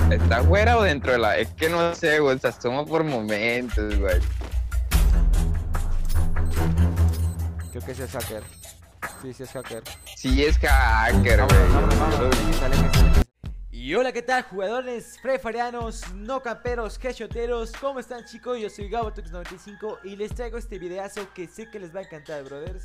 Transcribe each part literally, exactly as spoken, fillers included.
¿Está fuera o dentro de la...? Es que no sé, güey, se asoma por momentos, güey. Creo que ese es hacker. Sí, sí es hacker. Sí es hacker, güey. Vamos, vamos, vamos. Que sale, que sale, que sale. Y hola, ¿qué tal, jugadores frefarianos, no camperos, headshoteros? ¿Cómo están, chicos? Yo soy Gabotux noventa y cinco y les traigo este videazo que sé que les va a encantar, brothers.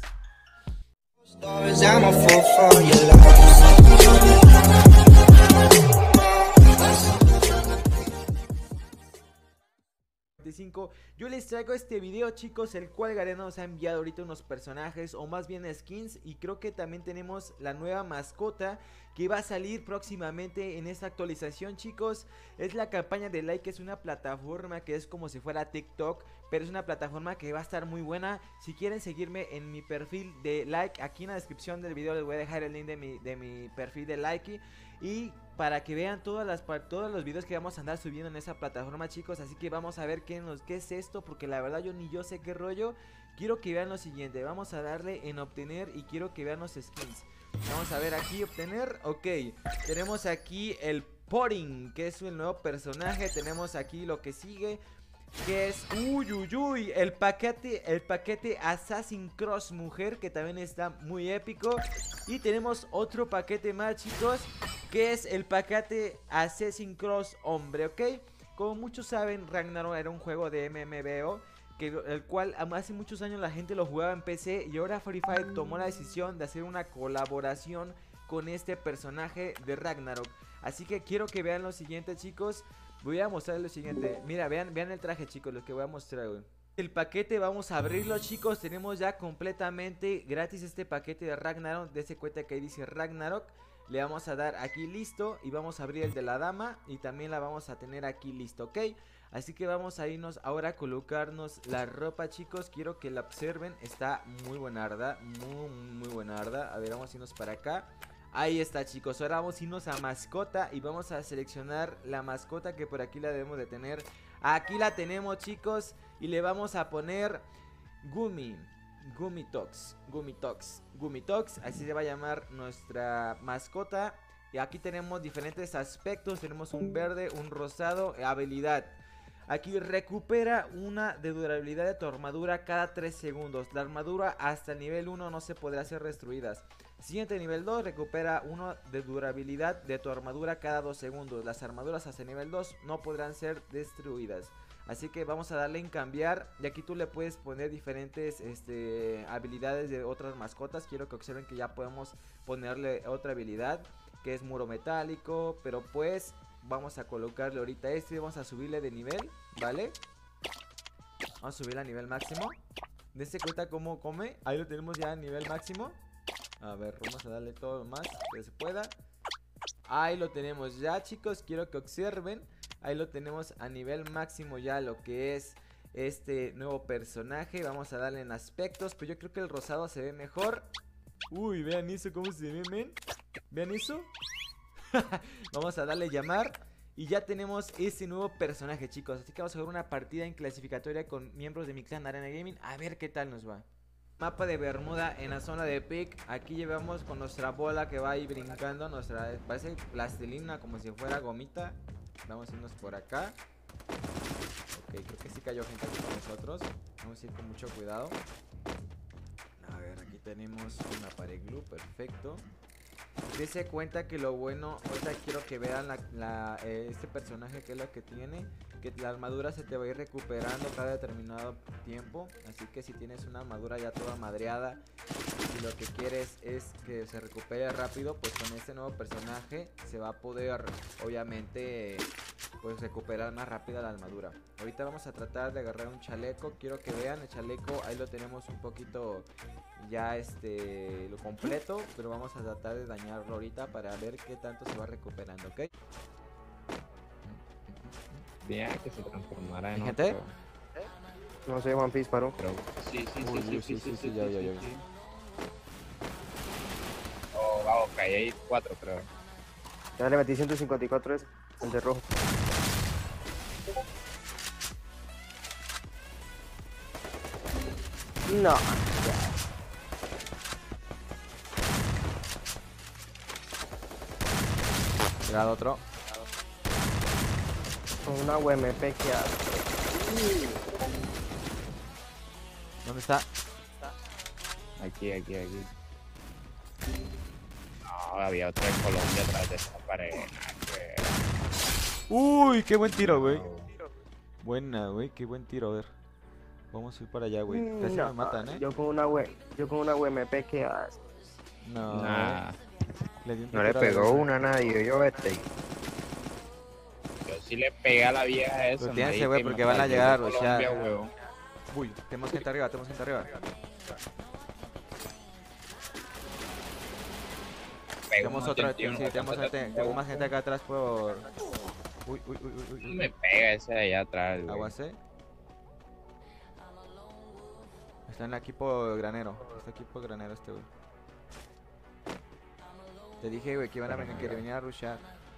Yo les traigo este video, chicos, el cual Garena nos ha enviado ahorita unos personajes, o más bien skins, y creo que también tenemos la nueva mascota que va a salir próximamente en esta actualización, chicos. Es la campaña de like, es una plataforma que es como si fuera TikTok, pero es una plataforma que va a estar muy buena. Si quieren seguirme en mi perfil de like, aquí en la descripción del video les voy a dejar el link de mi, de mi perfil de like. Y para que vean todas las, todos los videos que vamos a andar subiendo en esa plataforma, chicos. Así que vamos a ver qué, nos, qué es esto, porque la verdad yo ni yo sé qué rollo. Quiero que vean lo siguiente, vamos a darle en obtener y quiero que vean los skins. Vamos a ver aquí, obtener, ok. Tenemos aquí el Poring, que es el nuevo personaje. Tenemos aquí lo que sigue, que es, uy, uy, uy, el paquete, el paquete Assassin's Cross Mujer, que también está muy épico. Y tenemos otro paquete más, chicos, que es el paquete Assassin's Cross Hombre, ¿ok? Como muchos saben, Ragnarok era un juego de M M B O, que, el cual hace muchos años la gente lo jugaba en P C, y ahora Free Fire tomó la decisión de hacer una colaboración con este personaje de Ragnarok. Así que quiero que vean lo siguiente, chicos. Voy a mostrarles lo siguiente. Mira, vean, vean el traje, chicos, lo que voy a mostrar, güey. El paquete, vamos a abrirlo, chicos. Tenemos ya completamente gratis este paquete de Ragnarok. Dese cuenta que ahí dice Ragnarok. Le vamos a dar aquí listo y vamos a abrir el de la dama y también la vamos a tener aquí listo, ¿ok? Así que vamos a irnos ahora a colocarnos la ropa, chicos. Quiero que la observen, está muy buenarda, muy, muy buenarda. A ver, vamos a irnos para acá. Ahí está, chicos, ahora vamos a irnos a mascota y vamos a seleccionar la mascota que por aquí la debemos de tener. Aquí la tenemos, chicos, y le vamos a poner Gumi. Gumitox, Gumitox, Gumitox, así se va a llamar nuestra mascota. Y aquí tenemos diferentes aspectos, tenemos un verde, un rosado, habilidad. Aquí recupera una de durabilidad de tu armadura cada tres segundos. La armadura hasta el nivel uno no se podrá ser destruidas. Siguiente, nivel dos, recupera uno de durabilidad de tu armadura cada dos segundos. Las armaduras hasta el nivel dos no podrán ser destruidas. Así que vamos a darle en cambiar. Y aquí tú le puedes poner diferentes este, habilidades de otras mascotas. Quiero que observen que ya podemos ponerle otra habilidad, que es muro metálico. Pero pues vamos a colocarle ahorita este. Vamos a subirle de nivel, ¿vale? Vamos a subirle a nivel máximo. Dense cuenta cómo come. Ahí lo tenemos ya a nivel máximo. A ver, vamos a darle todo lo más que se pueda. Ahí lo tenemos ya, chicos. Quiero que observen. Ahí lo tenemos a nivel máximo ya lo que es este nuevo personaje. Vamos a darle en aspectos, pero yo creo que el rosado se ve mejor. Uy, vean eso, cómo se ve, men. Vean eso. Vamos a darle llamar. Y ya tenemos este nuevo personaje, chicos. Así que vamos a jugar una partida en clasificatoria con miembros de mi clan Arena Gaming. A ver qué tal nos va. Mapa de Bermuda en la zona de pick. Aquí llevamos con nuestra bola que va ahí brincando. Nuestra, parece plastilina, como si fuera gomita. Vamos a irnos por acá. Ok, creo que sí cayó gente aquí con nosotros. Vamos a ir con mucho cuidado. A ver, aquí tenemos una pared glue, perfecto. Dese cuenta que lo bueno, ahorita quiero que vean la, la, eh, este personaje que es lo que tiene, que la armadura se te va a ir recuperando cada determinado tiempo. Así que si tienes una armadura ya toda madreada y lo que quieres es que se recupere rápido, pues con este nuevo personaje se va a poder obviamente pues recuperar más rápida la armadura. Ahorita vamos a tratar de agarrar un chaleco. Quiero que vean el chaleco, ahí lo tenemos un poquito ya este lo completo, pero vamos a tratar de dañarlo ahorita para ver qué tanto se va recuperando, ¿ok? Bien, que se transformará en gente. otro. No sé, One Piece paró. Pero... Sí, sí, Uy, sí, sí, sí, sí, sí, sí, sí, ya, sí, ya, sí, ya. sí. Oh, vamos, ok, hay cuatro, creo. Ya le metí ciento cincuenta y cuatro ese, el de rojo. No. Llegado otro. Con una U M P que hace. ¿Dónde está? Aquí, aquí, aquí. No, había otro en Colombia atrás de esa pared. Uy, qué buen tiro, güey. Buena, güey, qué buen tiro, a ver. Vamos a ir para allá, güey. Casi No, me matan, ¿eh? Yo con una U yo con una U M P que hace. No. Nah, Le di un no le tiro a la pegó vieja. una a nadie, yo vete. Yo sí le pegué a la vieja esa. Pero tienes, marica, güey, y porque me van a salió llegar a de rushear. Colombia, huevón. Uy, tenemos gente arriba, tenemos gente arriba. Pegó Tenemos un otra, sí, ochenta y uno, tenemos bastante gente, tengo más gente acá atrás por... Uy, uy, uy, uy, uy, No uy. me pega ese de allá atrás, güey. Aguacé. Está en el equipo granero. Está equipo granero este, güey. Te dije, güey, que iban a venir, que venían a rushear.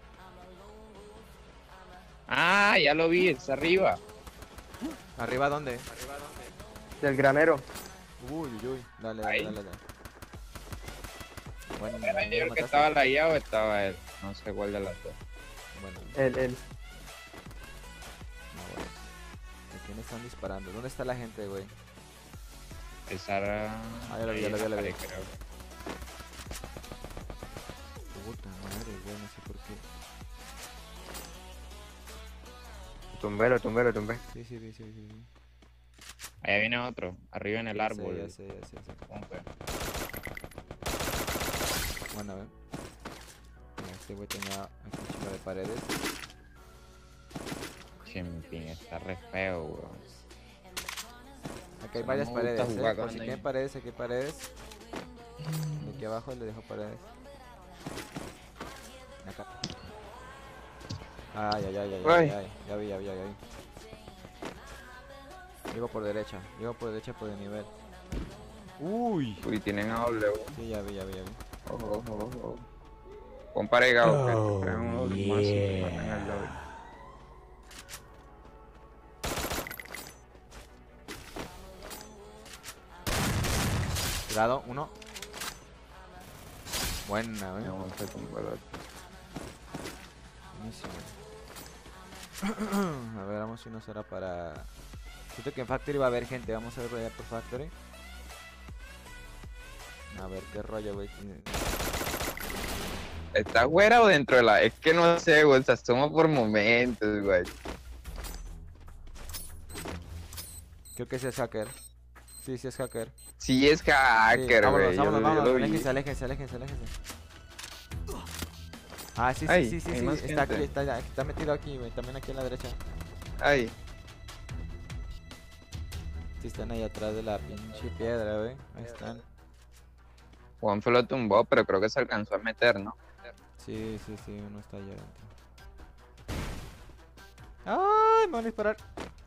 Ah, ya lo vi, está arriba. ¿Arriba dónde? Del granero. Uy, uy, uy. Dale, dale, Ahí. dale, dale. Bueno, ¿Era ¿ya yo el que mataste? estaba la I A o estaba él? No sé cuál de las dos. Bueno, El, el. no, güey. ¿De quién están disparando? ¿Dónde está la gente, güey? Esa era... Ah, ya la vi, ya la vi, ya la vi. Creo. Puta madre, güey, no sé por qué. Tumbero, tumbero, tumbé. Sí, sí, sí, sí, sí. sí. Allá viene otro, arriba en el Ya árbol. sé, ya sé, ya sé, ya sé. Pompe. Bueno, a ver. Mira, este güey tenía aquí un chingo de paredes. Chimpín, está re feo, weón. Aquí hay No varias me gusta paredes, jugar eh. Por con si él. quieren paredes, aquí hay paredes. De aquí abajo le dejo paredes. Acá. Ay, ay, ay, ay, ay, Ay. ay. Ya vi, ya vi, ya vi. Llego por derecha, llego por derecha por el nivel. Uy. Uy, tienen a doble. Sí, ya vi, ya vi, ya vi. Ojo, ojo, ojo. Pon paregado, Oh, que traen unos mazos que matan al lobby. Cuidado, uno. Buena, güey. Vamos a tumbar otro. Buenísimo. A ver, vamos si no será para... Siento que en Factory va a haber gente. Vamos a ver allá por Factory. A ver qué rollo, güey. ¿Está fuera o dentro de la...? Es que no sé, güey, se asoma por momentos, güey. Creo que ese es hacker. Sí, sí es hacker. Sí es Sí, hacker, vámonos, güey. yo vámonos, lo- yo vámonos. lo vi. Aléjense, aléjense, aléjense, aléjense. Ah, sí, sí, Ay, sí, sí, hay sí. más Está aquí, gente. está, está metido aquí, güey. También aquí a la derecha. Ay, Sí, están ahí atrás de la pinche piedra, güey. Ahí están. Juanfe lo tumbó, pero creo que se alcanzó a meter, ¿no? Sí, sí, sí, uno está allá adentro. ¡Ay! Me van a disparar.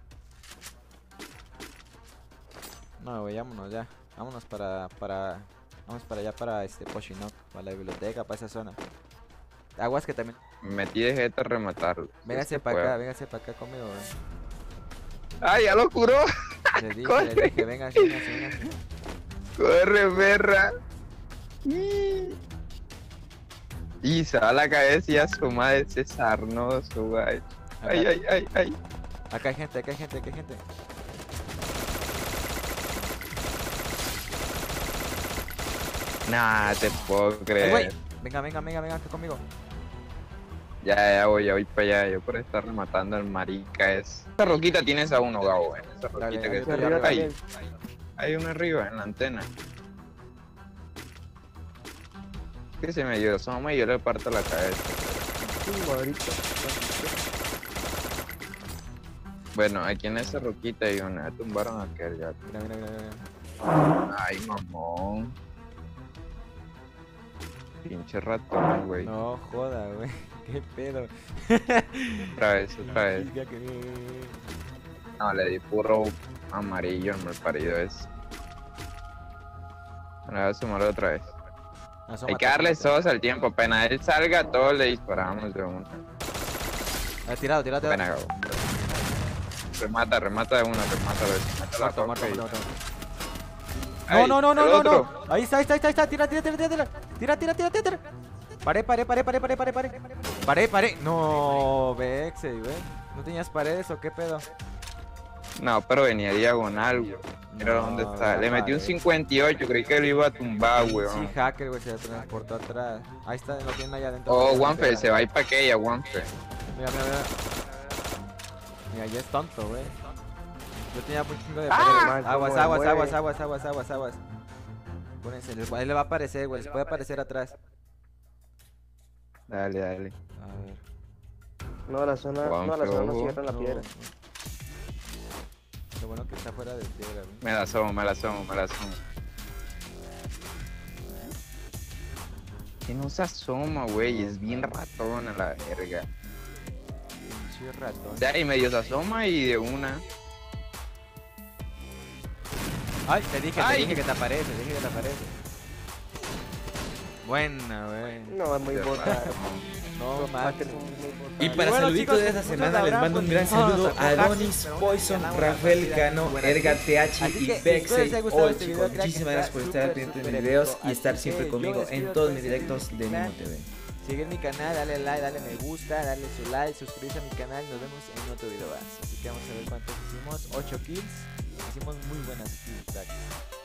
No, güey, vámonos ya. Vámonos para, para... Vamos para allá, para este Poshinok, para la biblioteca, para esa zona. Aguas que también... Me metí de jeta a rematarlo. Véngase Sí, para fue. acá, véngase para acá conmigo, güey. ¡Ay, ya lo curó! Les dije, Corre. les dije, véngase, véngase, véngase. ¡Corre, perra! Y se va la cabeza y asoma de ese sarnoso, güey. Ay, Acá, ay, ay, ay. acá hay gente, acá hay gente, acá hay gente. Nah, te puedo Ay, creer. güey. Venga, venga, venga, venga, acá conmigo. Ya, ya voy, ya voy para allá. Yo por estar rematando al marica es. Esa roquita tienes a uno, Gabo, eh. Esa Dale, roquita dale, que estoy está arriba ahí. también. Hay uno arriba en la antena. Que se me dio, asoma y yo le parto la cabeza. Sí, ahorita. Bueno, aquí en esa roquita hay una. Tumbaron a aquel ya. Mira, mira, mira, mira. Ay, mamón. Pinche ratón, güey. No joda, güey. Qué pedo. Otra vez, otra vez. Ya que- No, le di puro amarillo al malparido ese. Me la voy a sumar otra vez. Asómate, Hay que darle asómate. todos al tiempo. Apenas él salga, todos le disparamos de una. Ah, tirado, tirado, tirado. Apenas Gabo. Remata, remata de una, remata de una. Mata la Muerto, roca muerto, y- muerto, muerto. Ay, No, no, no, el no, no, otro. no. Ahí está, ahí está, ahí está, ahí está. Tira, tira, tira, tira, tira. Tira, tira, tira, tira, tira. Pare, pare, pare, pare, pare, pare, pare. Paré, paré. No, Vexey, güey. ¿No tenías paredes o qué pedo? No, pero venía diagonal, güey. Mira No, dónde está. Le metí un pared. cincuenta y ocho, creí que lo iba a tumbar, Sí, weón. hacker, güey, se transportó atrás. Ahí está, lo tienen allá adentro. Oh, Wanfer, se va a ir para aquella, Wanfer. Mira, mira, mira. Mira, ya es tonto, güey. Yo tenía un chingo de Ah, paredes. cómo Aguas, me aguas, mueve. aguas, aguas, aguas, aguas, aguas. Pónganse, les- ahí le va a aparecer, güey. Les puede aparecer atrás. Dale, dale. A ver. No, la zona, no, la zona no Juanfro. cierra la No, piedra. Lo bueno que está fuera de piedra, güey. Me la asomo, me la asomo, me la asomo. Que no se asoma, güey. Es bien ratón a la verga. Pinche ratón. De ahí medio se asoma y de una. Ay, te dije, te Ay. dije que te aparece, te dije que te aparece. Buena, güey. No, es muy Qué bota. raro. No, Los man. hackers son muy botas. Y para bueno, saludito chicos, de esta muchas semana les habrá, mando un pues, gran ni modo, saludo sacó a hackers, Adonis, pero Poison, ganamos Rafael, la Cano, partida. Erga, T H Así y que espero les haya Bexey. gustado Oh este video, chicos, crack, muchísimas está gracias por estar súper, pendientes de súper mis videos épico. y estar Así siempre que yo conmigo les pido en todos que mis se directos de suscriban. Mimo T V. Sigue mi canal, dale like, dale me gusta, dale su like, suscríbete a mi canal. Nos vemos en otro video más. Así que vamos a ver cuántos hicimos. ocho kills. Hicimos muy buenas kills, crack.